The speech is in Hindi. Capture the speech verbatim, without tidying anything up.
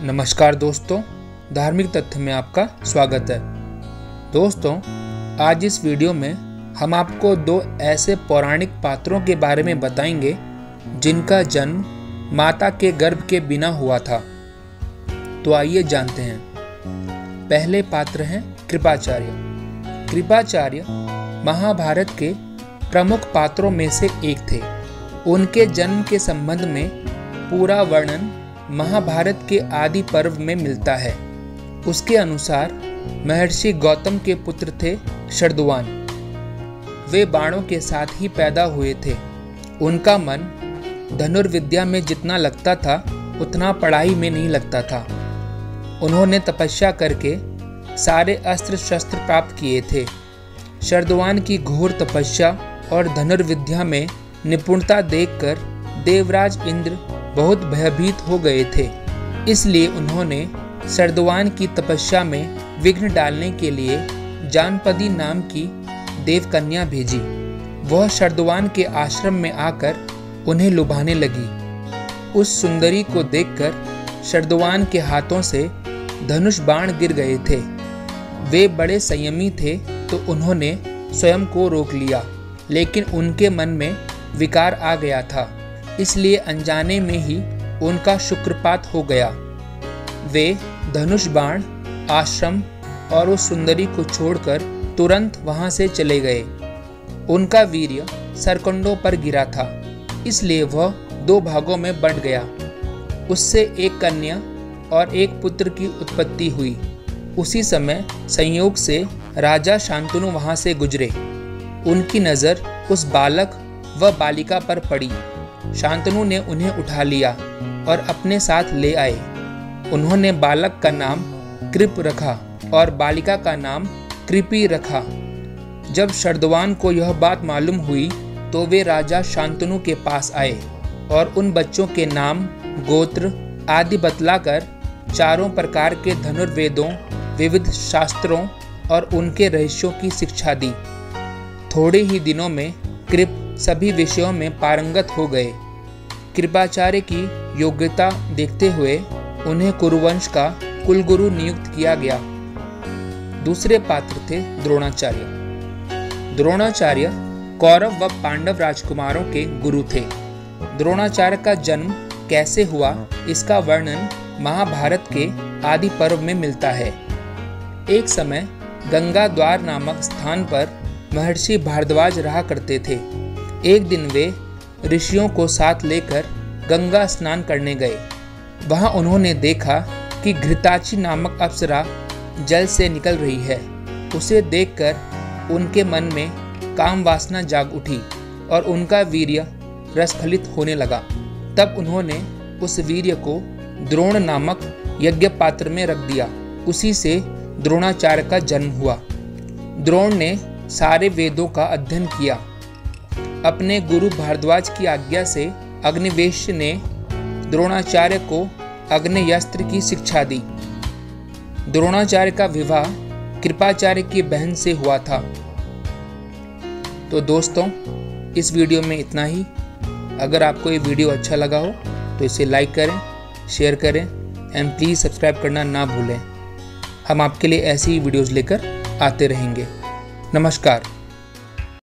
नमस्कार दोस्तों, धार्मिक तथ्य में आपका स्वागत है। दोस्तों, आज इस वीडियो में हम आपको दो ऐसे पौराणिक पात्रों के बारे में बताएंगे जिनका जन्म माता के गर्भ के बिना हुआ था। तो आइए जानते हैं। पहले पात्र हैं कृपाचार्य। कृपाचार्य महाभारत के प्रमुख पात्रों में से एक थे। उनके जन्म के संबंध में पूरा वर्णन महाभारत के आदि पर्व में मिलता है। उसके अनुसार महर्षि गौतम के पुत्र थे शरदुवान। वे बाणों के साथ ही पैदा हुए थे। उनका मन धनुर्विद्या में जितना लगता था उतना पढ़ाई में नहीं लगता था। उन्होंने तपस्या करके सारे अस्त्र शस्त्र प्राप्त किए थे। शरदुवान की घोर तपस्या और धनुर्विद्या में निपुणता देखकर देवराज इंद्र बहुत भयभीत हो गए थे। इसलिए उन्होंने शरदुवान की तपस्या में विघ्न डालने के लिए जानपदी नाम की देवकन्या भेजी। वह शरदुवान के आश्रम में आकर उन्हें लुभाने लगी। उस सुंदरी को देखकर शरदुवान के हाथों से धनुष बाण गिर गए थे। वे बड़े संयमी थे तो उन्होंने स्वयं को रोक लिया, लेकिन उनके मन में विकार आ गया था, इसलिए अनजाने में ही उनका शुक्रपात हो गया। वे धनुष बाण, आश्रम और उस सुंदरी को छोड़कर तुरंत वहां से चले गए। उनका वीर्य सरकंडों पर गिरा था, इसलिए वह दो भागों में बंट गया। उससे एक कन्या और एक पुत्र की उत्पत्ति हुई। उसी समय संयोग से राजा शांतनु वहां से गुजरे। उनकी नज़र उस बालक व बालिका पर पड़ी। शांतनु ने उन्हें उठा लिया और अपने साथ ले आए। उन्होंने बालक का नाम कृप रखा और बालिका का नाम कृपी रखा। जब शरदुवान को यह बात मालूम हुई तो वे राजा शांतनु के पास आए और उन बच्चों के नाम, गोत्र आदि बतलाकर चारों प्रकार के धनुर्वेदों, विविध शास्त्रों और उनके रहस्यों की शिक्षा दी। थोड़े ही दिनों में कृप सभी विषयों में पारंगत हो गए। कृपाचार्य की योग्यता देखते हुए उन्हें कुरुवंश का कुलगुरु नियुक्त किया गया। दूसरे पात्र थे द्रोणाचार्य। द्रोणाचार्य कौरव व पांडव राजकुमारों के गुरु थे। द्रोणाचार्य का जन्म कैसे हुआ इसका वर्णन महाभारत के आदि पर्व में मिलता है। एक समय गंगा द्वार नामक स्थान पर महर्षि भारद्वाज रहा करते थे। एक दिन वे ऋषियों को साथ लेकर गंगा स्नान करने गए। वहां उन्होंने देखा कि घृताची नामक अप्सरा जल से निकल रही है। उसे देखकर उनके मन में काम वासना जाग उठी और उनका वीर्य रसखलित होने लगा। तब उन्होंने उस वीर्य को द्रोण नामक यज्ञ पात्र में रख दिया। उसी से द्रोणाचार्य का जन्म हुआ। द्रोण ने सारे वेदों का अध्ययन किया। अपने गुरु भारद्वाज की आज्ञा से अग्निवेश ने द्रोणाचार्य को अग्नेयस्त्र की शिक्षा दी। द्रोणाचार्य का विवाह कृपाचार्य की बहन से हुआ था। तो दोस्तों, इस वीडियो में इतना ही। अगर आपको ये वीडियो अच्छा लगा हो तो इसे लाइक करें, शेयर करें एंड प्लीज़ सब्सक्राइब करना ना भूलें। हम आपके लिए ऐसी ही वीडियोज़ लेकर आते रहेंगे। नमस्कार।